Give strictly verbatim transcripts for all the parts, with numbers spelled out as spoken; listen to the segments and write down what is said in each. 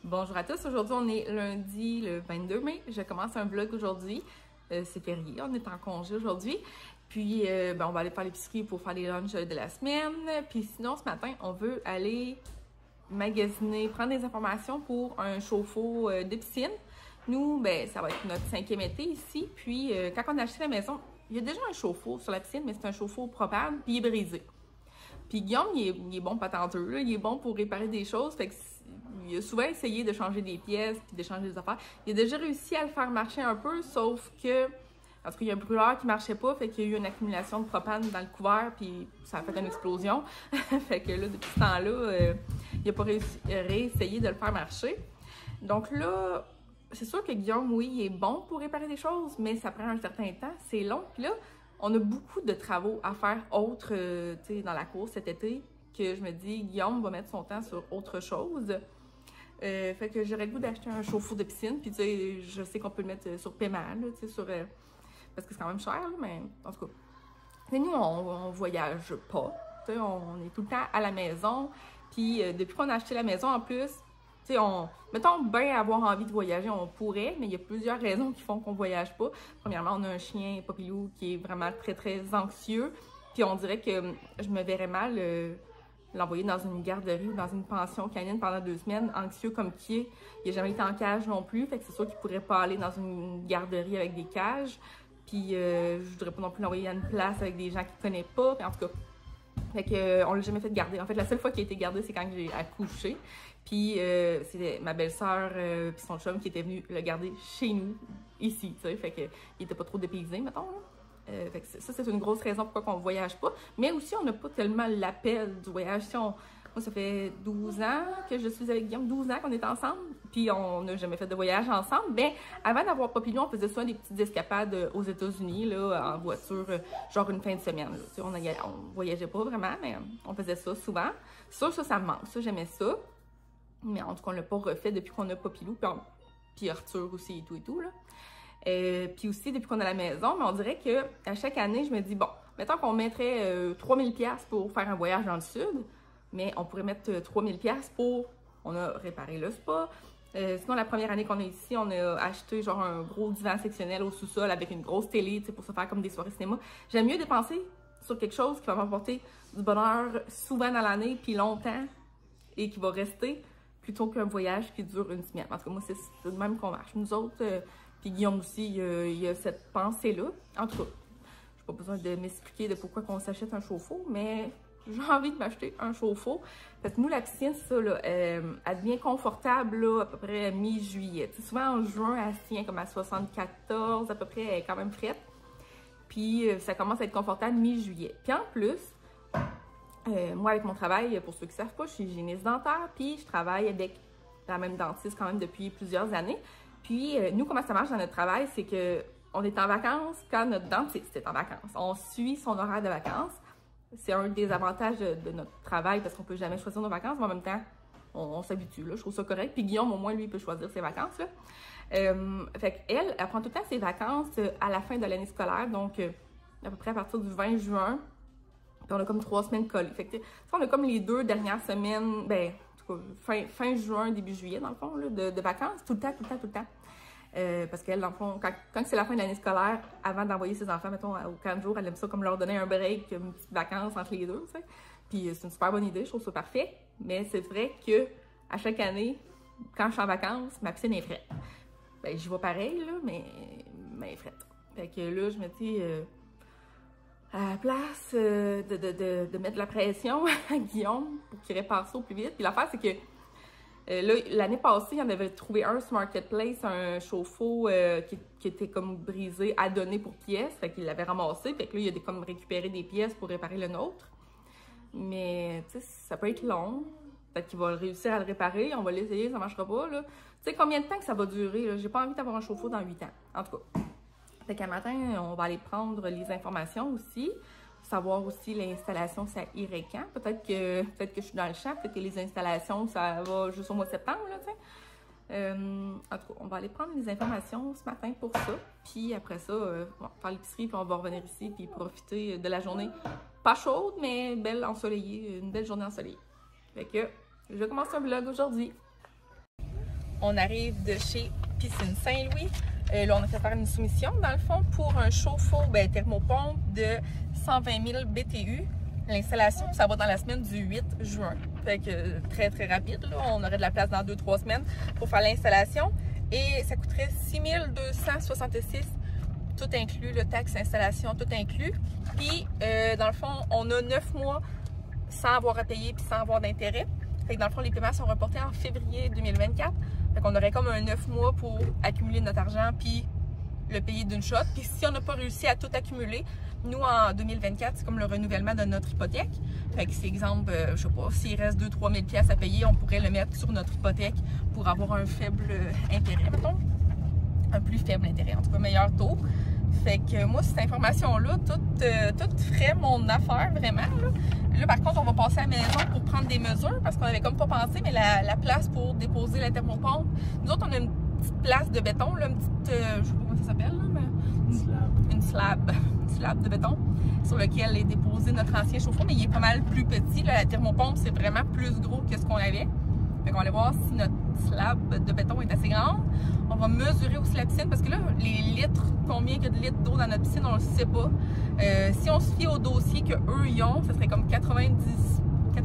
Bonjour à tous, aujourd'hui on est lundi le vingt-deux mai, je commence un vlog aujourd'hui, euh, c'est férié, on est en congé aujourd'hui, puis euh, ben, on va aller faire l'épicerie pour faire les lunchs de la semaine, puis sinon ce matin on veut aller magasiner, prendre des informations pour un chauffe-eau euh, de piscine. Nous, ben ça va être notre cinquième été ici, puis euh, quand on a acheté la maison, il y a déjà un chauffe-eau sur la piscine, mais c'est un chauffe-eau propane, puis il est brisé. Puis Guillaume, il est, il est bon patenteux, là, il est bon pour réparer des choses, fait que il a souvent essayé de changer des pièces puis de changer des affaires. Il a déjà réussi à le faire marcher un peu, sauf que, parce qu'il y a un brûleur qui marchait pas, fait qu'il y a eu une accumulation de propane dans le couvert, puis ça a fait une explosion. Fait que là, depuis ce temps-là, euh, il a pas réussi, réessayé de le faire marcher. Donc là, c'est sûr que Guillaume, oui, il est bon pour réparer des choses, mais ça prend un certain temps, c'est long. Puis là, on a beaucoup de travaux à faire autres, euh, tu sais, dans la cour cet été, que je me dis, Guillaume va mettre son temps sur autre chose. Euh, fait que j'aurais le goût d'acheter un chauffe-eau de piscine, puis tu sais, je sais qu'on peut le mettre sur paiement, là, tu sais, sur... Euh, parce que c'est quand même cher, là, mais en tout cas. Et nous, on, on voyage pas, tu sais, on, on est tout le temps à la maison, puis euh, depuis qu'on a acheté la maison, en plus, tu sais, on... Mettons, bien avoir envie de voyager, on pourrait, mais il y a plusieurs raisons qui font qu'on voyage pas. Premièrement, on a un chien, Papilou, qui est vraiment très, très anxieux, puis on dirait que je me verrais mal... Euh, l'envoyer dans une garderie ou dans une pension canine pendant deux semaines, anxieux comme qui est. Il n'a jamais été en cage non plus, fait que c'est sûr qu'il ne pourrait pas aller dans une garderie avec des cages. Puis euh, je voudrais pas non plus l'envoyer à une place avec des gens qu'il ne connaît pas. Puis en tout cas, fait que, euh, on l'a jamais fait garder. En fait, la seule fois qu'il a été gardé, c'est quand j'ai accouché. Puis euh, c'est ma belle-sœur euh, puis son chum qui était venu le garder chez nous, ici, tu sais. Fait que il était pas trop dépaysé, mettons, là. Euh, fait que ça, c'est une grosse raison pourquoi on ne voyage pas. Mais aussi, on n'a pas tellement l'appel du voyage. Si on, moi, ça fait douze ans que je suis avec Guillaume, douze ans qu'on est ensemble, puis on n'a jamais fait de voyage ensemble. Mais avant d'avoir Papillon, on faisait souvent des petites escapades aux États-Unis, là, en voiture, genre une fin de semaine. Là. Tu sais, on ne voyageait pas vraiment, mais on faisait ça souvent. Ça, ça, ça me manque. Ça, j'aimais ça. Mais en tout cas, on ne l'a pas refait depuis qu'on a Papillon, puis, on... puis Arthur aussi et tout et tout, là. Euh, puis aussi, depuis qu'on a la maison, mais on dirait que à chaque année, je me dis, bon, mettons qu'on mettrait euh, trois mille dollars pour faire un voyage dans le sud, mais on pourrait mettre euh, trois mille dollars pour, on a réparé le spa. Euh, sinon, la première année qu'on est ici, on a acheté genre un gros divan sectionnel au sous-sol avec une grosse télé, tu sais, pour se faire comme des soirées cinéma. J'aime mieux dépenser sur quelque chose qui va m'apporter du bonheur souvent dans l'année, puis longtemps, et qui va rester, plutôt qu'un voyage qui dure une semaine. En tout cas, moi, c'est le même qu'on marche. Nous autres... Euh, Puis Guillaume aussi, il y a, il y a cette pensée-là. En tout cas, je n'ai pas besoin de m'expliquer de pourquoi on s'achète un chauffe-eau, mais j'ai envie de m'acheter un chauffe-eau. Parce que nous, la piscine, ça, là, euh, elle devient confortable là, à peu près mi-juillet. Souvent en juin, elle se tient comme à soixante-quatorze, à peu près, elle est quand même frette. Puis euh, ça commence à être confortable mi-juillet. Puis en plus, euh, moi, avec mon travail, pour ceux qui ne savent pas, je suis hygiéniste dentaire, puis je travaille avec la même dentiste quand même depuis plusieurs années. Puis, euh, nous, comment ça marche dans notre travail, c'est qu'on est en vacances quand notre dentiste est en vacances. On suit son horaire de vacances. C'est un des avantages de, de notre travail parce qu'on ne peut jamais choisir nos vacances, mais en même temps, on, on s'habitue, là. Je trouve ça correct. Puis Guillaume, au moins, lui, il peut choisir ses vacances, là. Euh, fait qu'elle, elle prend tout le temps ses vacances à la fin de l'année scolaire, donc euh, à peu près à partir du vingt juin. Puis on a comme trois semaines collées. Fait que, on a comme les deux dernières semaines, ben, Fin, fin juin, début juillet, dans le fond, là, de, de vacances, tout le temps, tout le temps, tout le temps. Euh, parce qu'elle, dans le fond, quand, quand c'est la fin de l'année scolaire, avant d'envoyer ses enfants, mettons, au camp de jour, elle aime ça comme leur donner un break, une petite vacance entre les deux, tu sais. Puis c'est une super bonne idée, je trouve ça parfait. Mais c'est vrai que à chaque année, quand je suis en vacances, ma piscine est frette. Ben, j'y vais pareil, là, mais, mais elle est frette. Fait que là, je me dis... Euh, à la place euh, de, de, de, de mettre de la pression à Guillaume pour qu'il répare ça au plus vite. Puis l'affaire, c'est que euh, là, l'année passée, il en avait trouvé un sur Marketplace, un chauffe-eau euh, qui, qui était comme brisé à donner pour pièces. Fait qu'il l'avait ramassé. Fait que là, il a des, comme récupéré des pièces pour réparer le nôtre. Mais, tu sais, ça peut être long. Peut-être qu'il va réussir à le réparer. On va l'essayer, ça marchera pas, là. Tu sais, combien de temps que ça va durer, là? J'ai pas envie d'avoir un chauffe-eau dans huit ans. En tout cas. Fait qu'à matin, on va aller prendre les informations aussi, savoir aussi l'installation, ça irait quand. Peut-être que peut-être que je suis dans le champ, peut-être que les installations, ça va juste au mois de septembre, là, tu sais. Euh, en tout cas, on va aller prendre les informations ce matin pour ça. Puis après ça, euh, on va faire l'épicerie, puis on va revenir ici, puis profiter de la journée pas chaude, mais belle, ensoleillée, une belle journée ensoleillée. Fait que je commence un vlog aujourd'hui. on arrive de chez Piscine Saint-Louis. Euh, là, on a fait faire une soumission, dans le fond, pour un chauffe-eau ben, thermopompe de cent vingt mille B T U. L'installation, ça va dans la semaine du huit juin. Fait que euh, très, très rapide. Là. On aurait de la place dans deux trois semaines pour faire l'installation. Et ça coûterait six mille deux cent soixante-six, tout inclus, le taxe installation, tout inclus. Puis, euh, dans le fond, on a neuf mois sans avoir à payer puis sans avoir d'intérêt. Fait que dans le fond, les paiements sont reportés en février deux mille vingt-quatre. Fait qu'on aurait comme un neuf mois pour accumuler notre argent puis le payer d'une shot. Puis si on n'a pas réussi à tout accumuler, nous en deux mille vingt-quatre, c'est comme le renouvellement de notre hypothèque. Fait que c'est exemple, euh, je sais pas, s'il reste deux à trois mille dollars à payer, on pourrait le mettre sur notre hypothèque pour avoir un faible intérêt, mettons. Un plus faible intérêt, en tout cas meilleur taux. Fait que moi, cette information-là, tout, euh, tout ferait mon affaire, vraiment. Là. Là, par contre, on va passer à la maison pour prendre des mesures parce qu'on avait comme pas pensé, mais la, la place pour déposer la thermopompe. Nous autres, on a une petite place de béton, là, une petite, euh, je sais pas comment ça s'appelle, là, mais une slab. Une slab, une slab de béton sur lequel est déposé notre ancien chauffe-eau, mais il est pas mal plus petit. Là, la thermopompe, c'est vraiment plus gros que ce qu'on avait. Fait qu'on va aller voir si notre slab de béton est assez grande. On va mesurer aussi la piscine parce que là, les litres, combien il y a de litres d'eau dans notre piscine, on ne le sait pas. Euh, si on se fie au dossier qu'eux y ont, ça serait comme quatre-vingt-dix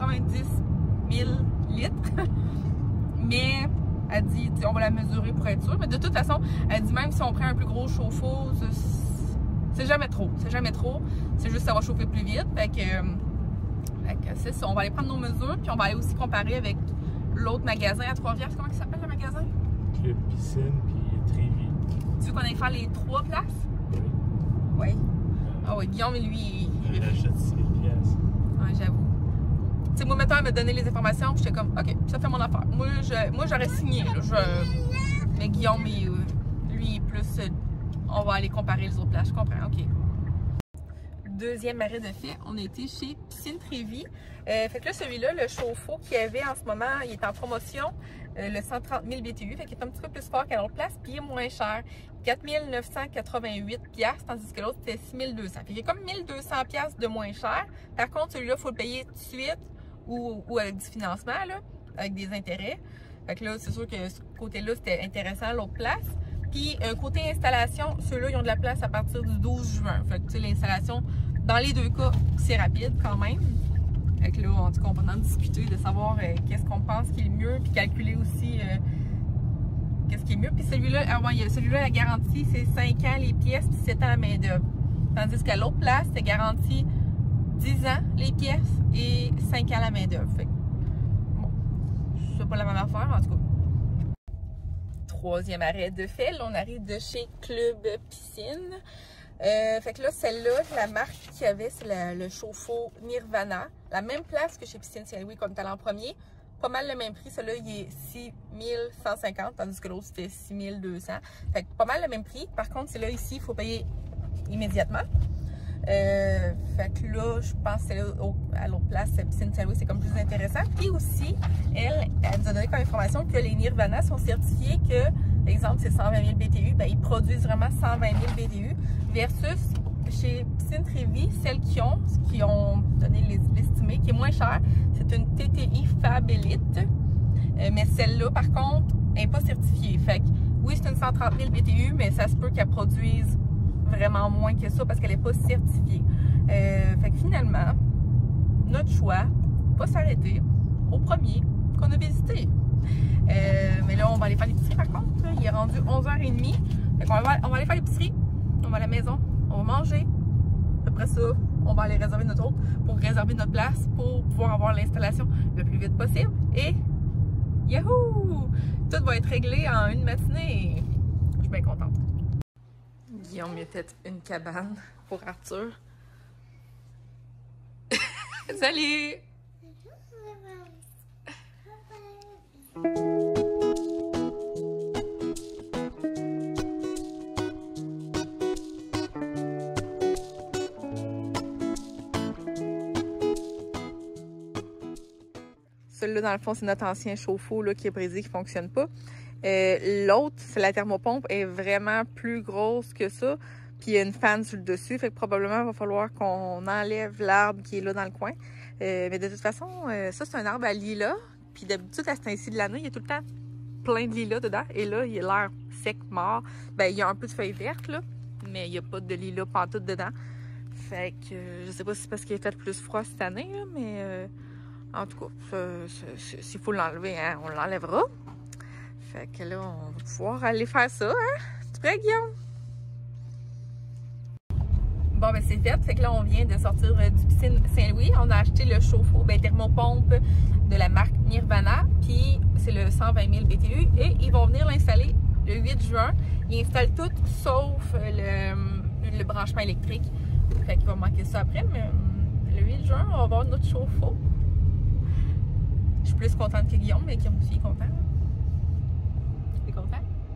mille litres. Mais elle dit, on va la mesurer pour être sûr. Mais de toute façon, elle dit même si on prend un plus gros chauffe-eau, c'est jamais trop. C'est jamais trop. C'est juste que ça va chauffer plus vite. Fait que, fait que c'est ça. On va aller prendre nos mesures puis on va aller aussi comparer avec l'autre magasin à Trois-Rivières. Comment il s'appelle le magasin? Club Piscine puis Trévis. Tu veux qu'on aille faire les trois places? Oui. Oui. Ah oui, Guillaume, lui, il... Il achète six mille piastres. Ouais, j'avoue. Tu sais, moi, mettons, elle m'a donné les informations, puis j'étais comme, OK, ça fait mon affaire. Moi, je, moi j'aurais signé, là. Je... Mais Guillaume, il, lui, plus, on va aller comparer les autres places. Je comprends, OK. Deuxième arrêt de fait, on a été chez Piscine Trévis. Euh, fait que là, celui-là, le chauffe-eau qu'il y avait en ce moment, il est en promotion, euh, le cent trente mille B T U, fait qu'il est un petit peu plus fort qu'à l'autre place, puis il est moins cher, quatre mille neuf cent quatre-vingt-huit piastres, tandis que l'autre, c'était six mille deux cents. Fait qu'il y a comme mille deux cents piastres de moins cher. Par contre, celui-là, il faut le payer tout de suite ou, ou avec du financement, là, avec des intérêts. Fait que là, c'est sûr que ce côté-là, c'était intéressant, l'autre place. Puis, euh, côté installation, ceux-là, ils ont de la place à partir du douze juin. Fait que, tu sais, l'installation, dans les deux cas, c'est rapide quand même. Fait que là, en tout cas, on va en discuter de savoir euh, qu'est-ce qu'on pense qui est le mieux, puis calculer aussi euh, qu'est-ce qui est mieux. Puis celui-là, ah ouais, celui-là, la garantie, c'est cinq ans les pièces, puis sept ans la main-d'œuvre. Tandis qu'à l'autre place, c'est garanti dix ans les pièces et cinq ans la main-d'œuvre. Fait que, bon, c'est pas la même affaire, en tout cas. Troisième arrêt de fait, là, on arrive de chez Club Piscine. Euh, fait que là, celle-là, la marque qu'il y avait, c'est le chauffe-eau Nirvana. La même place que chez Piscine Saint-Louis, comme tu allais en premier. Pas mal le même prix. Celui-là, il est six mille cent cinquante, tandis que l'autre, c'était six mille deux cents. Fait que pas mal le même prix. Par contre, celui-là, ici, il faut payer immédiatement. Euh, fait que là, je pense que à l'autre place, Piscine Saint-Louis, c'est comme plus intéressant. Puis aussi, elle, elle nous a donné comme information que les Nirvana sont certifiés que, par exemple, c'est cent vingt mille B T U, ben, ils produisent vraiment cent vingt mille B T U, versus chez Piscine Trévis, celles qui ont, qui ont donné l'estimé, qui est moins cher, c'est une T T I Fab Elite. Euh, mais celle-là, par contre, n'est pas certifiée. Fait que, oui, c'est une cent trente mille B T U, mais ça se peut qu'elle produise vraiment moins que ça parce qu'elle n'est pas certifiée. Euh, fait que finalement, notre choix va s'arrêter au premier qu'on a visité. Euh, mais là, on va aller faire l'épicerie par contre. Là. Il est rendu onze heures trente. Fait qu'on va, on va aller faire l'épicerie. On va à la maison. On va manger. Après ça, on va aller réserver notre autre pour réserver notre place pour pouvoir avoir l'installation le plus vite possible. Et yahoo! Tout va être réglé en une matinée. Je suis bien contente. Guillaume a fait une cabane pour Arthur. Salut! Celui-là, dans le fond, c'est notre ancien chauffe-eau là, qui est brisé, qui ne fonctionne pas. Euh, L'autre, c'est la thermopompe, est vraiment plus grosse que ça. Puis il y a une fan sur le dessus. Fait que probablement, il va falloir qu'on enlève l'arbre qui est là dans le coin. Euh, mais de toute façon, euh, ça, c'est un arbre à lilas. Puis d'habitude, à ce temps-ci de l'année, il y a tout le temps plein de lilas dedans. Et là, il a l'air sec, mort. Ben, il y a un peu de feuilles vertes, là, mais il n'y a pas de lilas pantoute dedans. Fait que euh, je sais pas si c'est parce qu'il a fait plus froid cette année, là, mais euh, en tout cas, s'il faut l'enlever, hein, on l'enlèvera. Fait que là, on va pouvoir aller faire ça, hein? Tu prêt, Guillaume? Bon, ben c'est fait. Fait que là, on vient de sortir euh, du piscine Saint-Louis. On a acheté le chauffe-eau, ben, thermopompe de la marque Nirvana. Puis, c'est le cent vingt mille B T U. Et ils vont venir l'installer le huit juin. Ils installent tout, sauf le, le branchement électrique. Fait qu'il va manquer ça après. Mais le huit juin, on va avoir notre chauffe-eau. Je suis plus contente que Guillaume, mais Guillaume aussi est content. T'es content?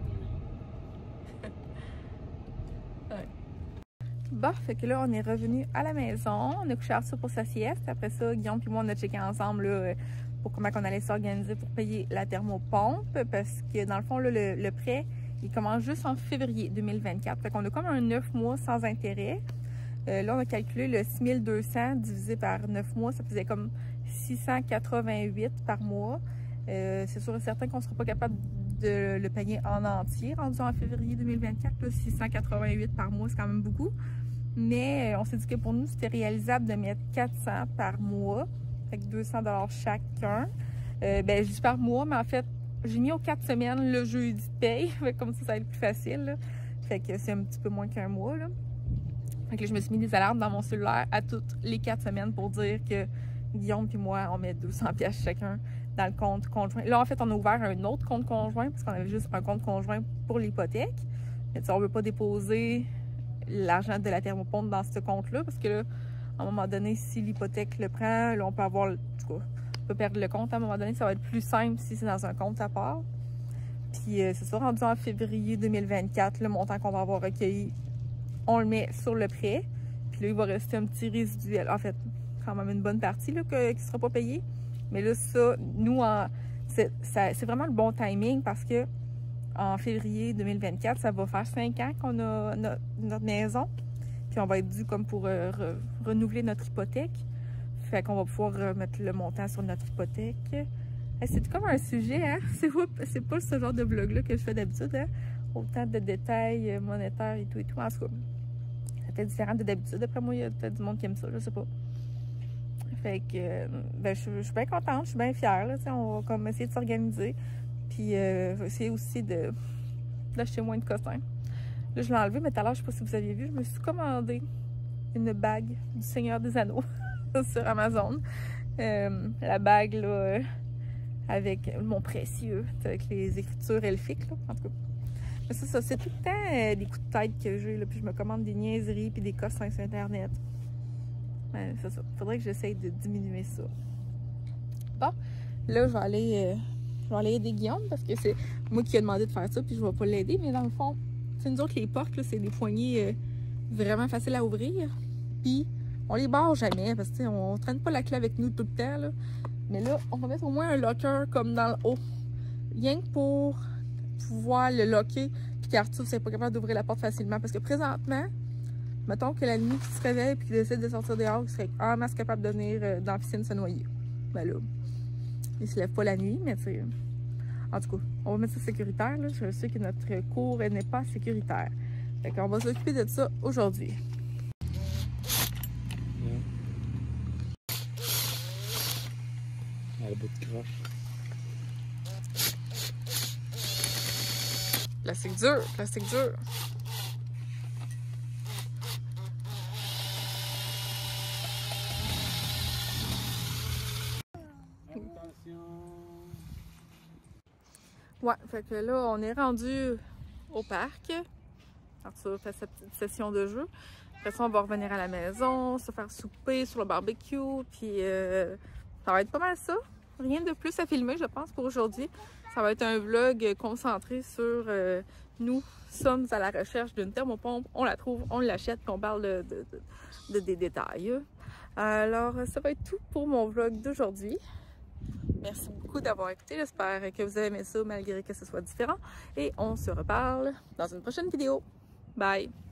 Ouais. Bon, fait que là, on est revenu à la maison. On a couché Arthur pour sa sieste. Après ça, Guillaume et moi, on a checké ensemble là, pour comment on allait s'organiser pour payer la thermopompe. Parce que dans le fond, là, le, le prêt, il commence juste en février deux mille vingt-quatre. Fait qu'on a comme un neuf mois sans intérêt. Euh, là, on a calculé le six mille deux cents divisé par neuf mois. Ça faisait comme six cent quatre-vingt-huit par mois. Euh, c'est sûr et certain qu'on ne sera pas capable de le payer en entier, rendu en février deux mille vingt-quatre. Là, six cent quatre-vingt-huit par mois, c'est quand même beaucoup. Mais on s'est dit que pour nous, c'était réalisable de mettre quatre cents par mois, avec deux cents dollars chacun. Euh, ben, je dis par mois, mais en fait, j'ai mis aux quatre semaines le jeudi de paye. Comme ça, ça va être plus facile. Là. Fait que c'est un petit peu moins qu'un mois. Là. Fait que là, je me suis mis des alarmes dans mon cellulaire à toutes les quatre semaines pour dire que Guillaume et moi, on met deux cents piastres chacun dans le compte conjoint. Là, en fait, on a ouvert un autre compte conjoint parce qu'on avait juste un compte conjoint pour l'hypothèque. Mais on ne veut pas déposer l'argent de la thermopompe dans ce compte-là parce que là, à un moment donné, si l'hypothèque le prend, là, on peut avoir, en tout cas, on peut perdre le compte. À un moment donné, ça va être plus simple si c'est dans un compte à part. Puis, euh, c'est ça, rendu en février deux mille vingt-quatre, le montant qu'on va avoir recueilli, on le met sur le prêt. Puis là, il va rester un petit résiduel. En fait, quand même une bonne partie là, que, qui ne sera pas payée. Mais là, ça, nous, c'est vraiment le bon timing parce que en février deux mille vingt-quatre, ça va faire cinq ans qu'on a no, notre maison. Puis on va être dû comme pour euh, re, renouveler notre hypothèque. Fait qu'on va pouvoir remettre le montant sur notre hypothèque. Hey, c'est comme un sujet, hein? C'est pas ce genre de vlog-là que je fais d'habitude, hein? Autant de détails monétaires et tout et tout. En tout cas, c'est peut-être différent de d'habitude. D'après moi, il y a peut-être du monde qui aime ça, je sais pas. Fait que, ben, je, je suis bien contente, je suis bien fière, là, on va comme essayer de s'organiser. Puis, euh, essayer aussi de d'acheter moins de cossins. Là, je l'ai enlevé, mais tout à l'heure, je sais pas si vous aviez vu, je me suis commandé une bague du Seigneur des Anneaux sur Amazon. Euh, la bague, là, avec mon précieux, avec les écritures elfiques, là, en tout cas. Mais c'est ça, c'est tout le temps euh, des coups de tête que j'ai, là, puis je me commande des niaiseries puis des cossins sur Internet. Ouais, c'est ça. Faudrait que j'essaye de diminuer ça. Bon, là, je vais aller, euh, je vais aller aider Guillaume parce que c'est moi qui ai demandé de faire ça, puis je vais pas l'aider. Mais dans le fond, c'est nous autres, les portes, c'est des poignées euh, vraiment faciles à ouvrir. Puis, on les barre jamais parce que on traîne pas la clé avec nous tout le temps. Là. Mais là, on va mettre au moins un locker comme dans le haut. Rien que pour pouvoir le locker, puis qu'Arthur c'est pas capable d'ouvrir la porte facilement. Parce que présentement, mettons que la nuit qui se réveille et qu'il décide de sortir dehors, il serait en masse capable de venir euh, dans la piscine se noyer. Ben là, il se lève pas la nuit, mais tu sais. En tout cas, on va mettre ça sécuritaire. Là. Je sais que notre cour n'est pas sécuritaire. Fait qu'on va s'occuper de ça aujourd'hui. À la bout de croche. Plastique dur, plastique dur. Ouais, fait que là, on est rendu au parc. Arthur fait sa petite session de jeu. Après ça, on va revenir à la maison, se faire souper sur le barbecue. Puis euh, ça va être pas mal ça. Rien de plus à filmer, je pense, pour aujourd'hui. Ça va être un vlog concentré sur euh, nous sommes à la recherche d'une thermopompe. On la trouve, on l'achète, puis on parle de, de, de, de des détails. Alors, ça va être tout pour mon vlog d'aujourd'hui. Merci beaucoup d'avoir écouté. J'espère que vous avez aimé ça malgré que ce soit différent. Et on se reparle dans une prochaine vidéo. Bye!